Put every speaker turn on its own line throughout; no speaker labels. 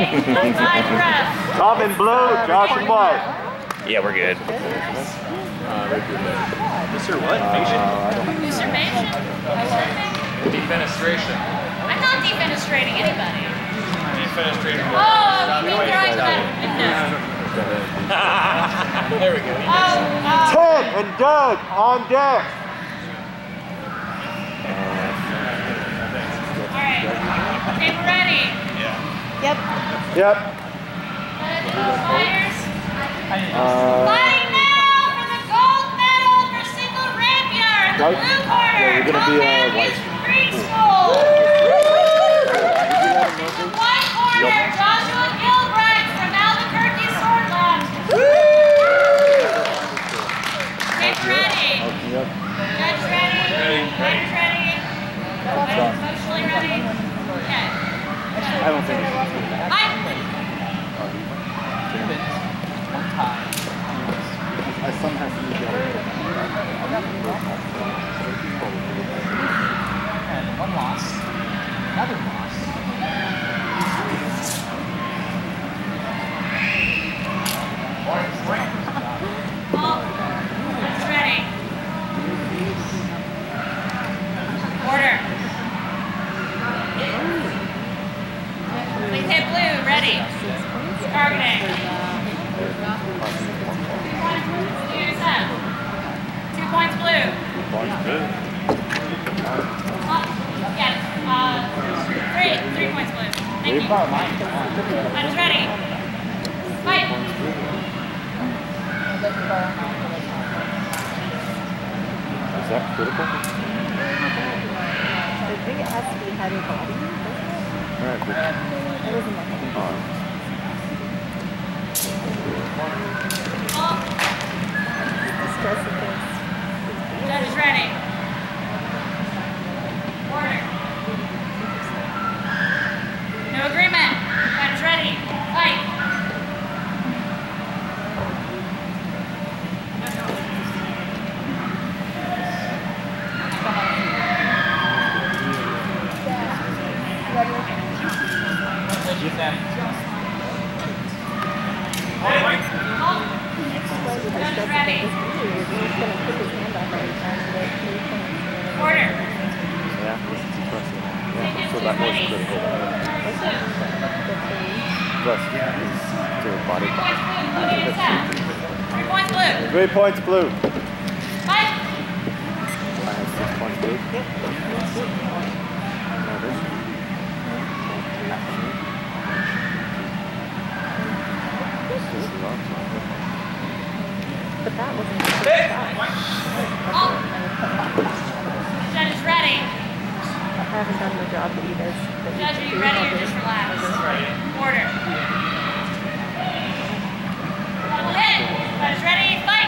Side press.
Tom in blue, Josh in white.
Yeah, we're good.
Mr. what? Nation?
Usurpation?
Defenestration.
I'm not defenestrating anybody.
Defenestrating.
Oh, you're throwing that.
There we go.
Ted and Doug on deck.
Alright. Okay, we're ready.
Yep.
Yep.
Fighters. Fighting now for the gold medal for single rapier in the blue corner.
You're gonna be
white. Preschool. In the white corner, Joshua Gilbright from Albuquerque Sword Lab. Okay, ready. Judge ready. Fighters ready. Fighters emotionally ready. Okay.
I don't think
Fight.
my son has to be
And one loss. Another loss.
It's ready. Order. Please hit blue. Ready. Targeting. Use that. 2 points blue. Yes. 3 points blue. Thank you. Fighters ready. Fight.
Is that critical?
I think it has to be head or body.
Alright, good.
It doesn't matter. The stress of this.
Judge is ready. Order. No agreement. Fighters ready. Fight. Judge is ready. Order.
Yeah, this is impressive. Yeah, so that was critical. Plus, to the body.
3 points blue.
3 points blue.
Fight.
I have 6 points blue.
But that wasn't the first
Judge is ready.
I haven't done the job that you guys.
Judge, are you ready or just relax? Order. Hit. Judge is ready. Fight.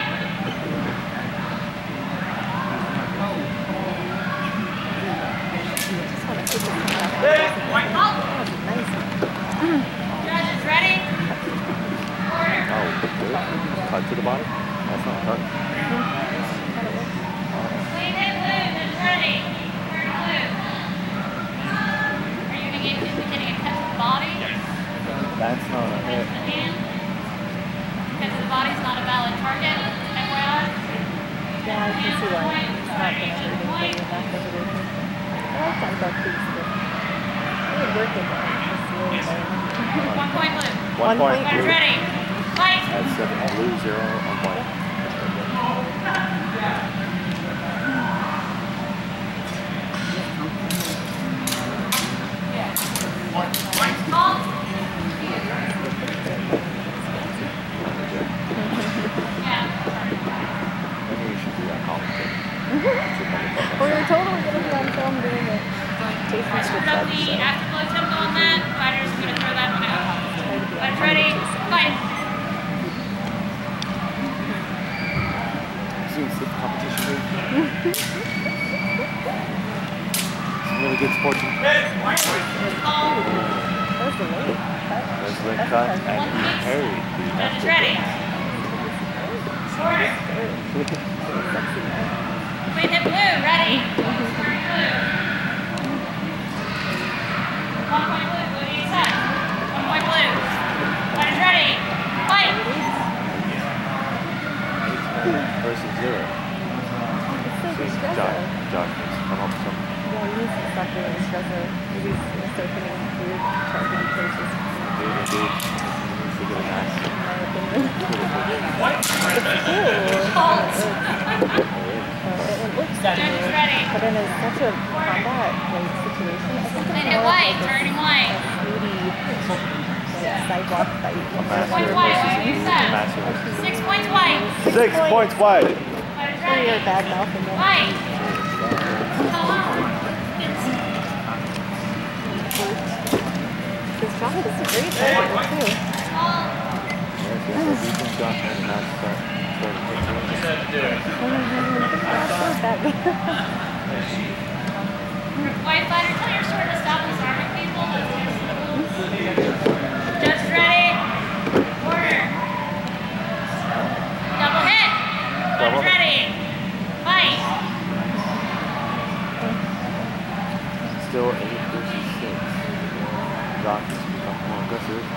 Judge is ready. Order.
Oh, good. Cut to the body? That's not cut.
Clean hit blue. Judge is ready. Turn blue. Are you indicating a cut to the body?
That's not a hit.
The hand? Because the body's not a valid target. FYI.
Yeah, I can see why. It's not going to hurt anybody in that position. I like that about these things. I would work it out.
1 point blue.
1 point
Fighters
blue.
ready. Fight.
That's 7 blue, 0 on white.
Call. Yeah.
Maybe we should do that commentary.
We were totally going to be on film doing it. Jason
Put
switched
up
up,
the
so
afterglow tempo on that. Fighters are going to throw that one out.
try to be
Fighters ready. Fight.
Zoom slip competition move. It's a really good sportsman.
Call.
There's the weight.
There's the cut and he parried the
Judge is ready. Order. Clean hit blue. Ready. Turn blue. 1 point blue. Blue to your side. 1 point blue.
dude. Needs to get a nice.
in my opinion. It's cool. It looks
Judge is
cool.
ready.
But in such a combat like situation, I think
And
it's
hit
more
white,
like
turning
a
white.
snooty sidewalk fight.
6 points white, ready, set.
Massive.
6 points white.
6 points wide.
Fighters
Or you're
ready.
bad mouthing them.
White.
This John is a great fighter too.
Just had to do it.
White fighter, tell your sword to stop disarming people. Just ready. Order. Double hit. Fighters ready. Fight.
Still 8 versus 6. Josh has become more aggressive.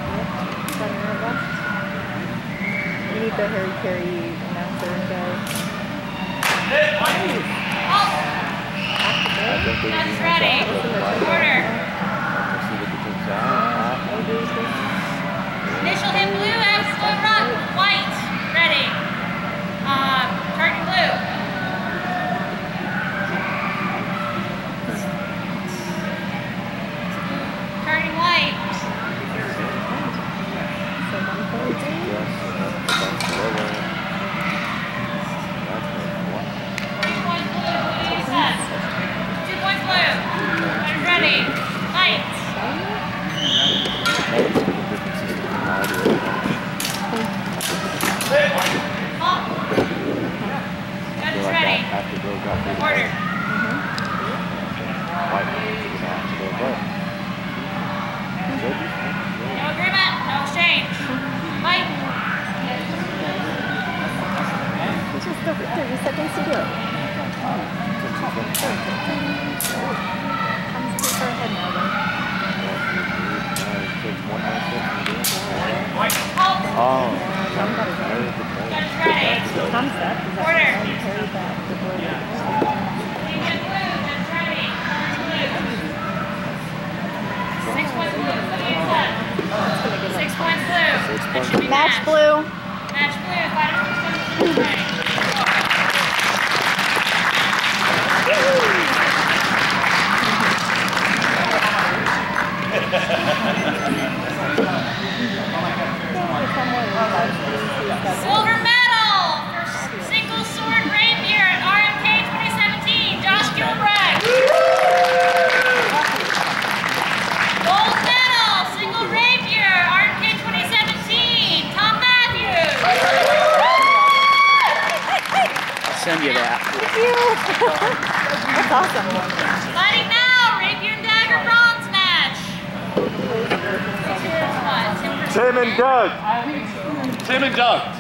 We need the Harry Carey announcer guy.
Halt.
I think they're
Just
using
ready. Order.
Let's see what the team's at.
Initial hit blue, absolute rock. White. Ready. Target blue. Targeting white.
So 1.2.
Yes, that's lower.
2 points blue. Blue set. 2 points blue. Fighters ready. Fight. Halt. Judge is ready. Order. No agreement. No exchange. Fight.
Just over 30 seconds to do it. Comes too far ahead now though.
Halt.
Oh,
John got his own.
Judge is ready.
Tom's stuff is that
Order.
John carried that the board.
Team in blue. Judge is ready. Target blue. 6 points blue. Blue set. 6 points blue. That should be
Match
matched.
blue.
Match blue. Fighters ready. Silver medal for single sword rapier at RMK 2017, Josh Gilbride. Gold medal, single rapier, RMK 2017, Tom Matthews.
I'll send you that.
Thank you. That's awesome.
Fighting now, rapier and dagger bronze match. Here's what, Tim
Tim and Doug.
Tim and Doug.